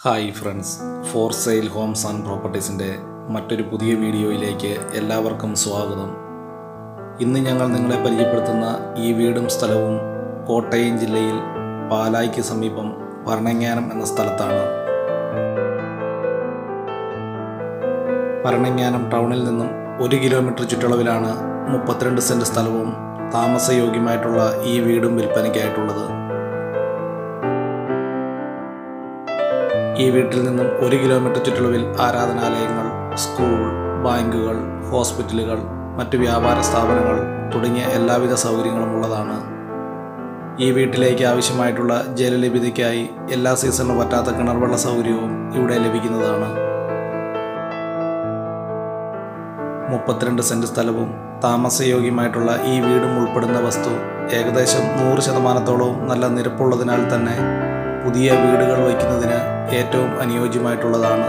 Hi friends, for sale homes and പ്രോപ്പർട്ടീസിൻ്റെ മറ്റൊരു പുതിയ വീഡിയോയിലേക്ക് എല്ലാവർക്കും സ്വാഗതം. ഇന്ന് ഞങ്ങൾ നിങ്ങളെ പരിചയപ്പെടുത്തുന്ന ഈ വീടും സ്ഥലവും കോട്ടയം ജില്ലയിൽ പാലായ്ക്ക് സമീപം ഭരണങ്ങാനം എന്ന സ്ഥലത്താണ്. ഭരണങ്ങാനം ടൗണിൽ നിന്നും 1 കിലോമീറ്റർ ചുറ്റളവിലാണ് 32 സെൻറ്റ് സ്ഥലവും താമസയോഗ്യമായിട്ടുള്ള ഈ വീടും വിൽപ്പനയ്ക്കായിട്ടുള്ളത്. ഈ വീട്ടിൽ നിന്നും 1 കിലോമീറ്റർ ചുറ്റളവിൽ ആരാധനാലയങ്ങൾ, സ്കൂൾ, ബാങ്കുകൾ, ഹോസ്പിറ്റലുകൾ, മറ്റ് വ്യാപാര സ്ഥാപനങ്ങൾ തുടങ്ങിയ എല്ലാവിധ സൗകര്യങ്ങളും ഉള്ളതാണ്. ഈ വീട്ടിലേക്ക് ആവശ്യമായിട്ടുള്ള ജലലഭ്യതയ്ക്കായി എല്ലാ സീസണിലും പറ്റാത്ത കിണർവെള്ള സൗകര്യവും ഇവിടെ ലഭിക്കുന്നതാണ്. 32 സെൻറ്റ് സ്ഥലവും താമസയോഗ്യമായിട്ടുള്ള ഈ വീടും ഉൾപ്പെടുന്ന വസ്തു ഏകദേശം 100% നല്ല നിരപ്പുള്ളതിനാൽ തന്നെ പുതിയ വീടുകൾ വയ്ക്കുന്നതിന് ഏറ്റവും അനുയോജ്യമായിട്ടുള്ളതാണ്.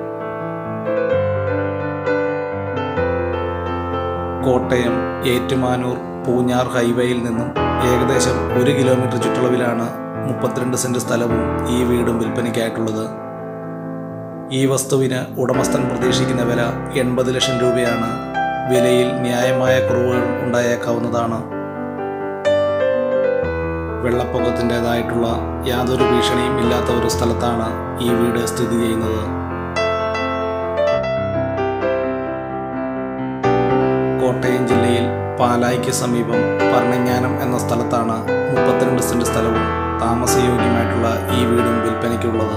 കോട്ടയം ഏറ്റുമാനൂർ പൂഞ്ഞാർ ഹൈവേയിൽ നിന്നും ഏകദേശം 1 കിലോമീറ്റർ ചുറ്റളവിലാണ് 32 സെൻറ്റ് സ്ഥലവും ഈ വീടും വിൽപ്പനയ്ക്കായിട്ടുള്ളത്. ഈ വസ്തുവിന് ഉടമസ്ഥൻ പ്രതീക്ഷിക്കുന്ന വില 80 ലക്ഷം രൂപയാണ്. വിലയിൽ ന്യായമായ കുറവുകൾ ഉണ്ടായേക്കാവുന്നതാണ്. വെള്ളപ്പൊക്കത്തിൻ്റെതായിട്ടുള്ള യാതൊരു ഭീഷണിയും ഇല്ലാത്ത ഒരു സ്ഥലത്താണ് ഈ വീട് സ്ഥിതി ചെയ്യുന്നത്. കോട്ടയം ജില്ലയിൽ പാലായ്ക്ക് സമീപം ഭരണങ്ങാനം എന്ന സ്ഥലത്താണ് 32 സെൻറ്റ് സ്ഥലവും താമസയോഗ്യമായിട്ടുള്ള ഈ വീടും വിൽപ്പനയ്ക്കുള്ളത്.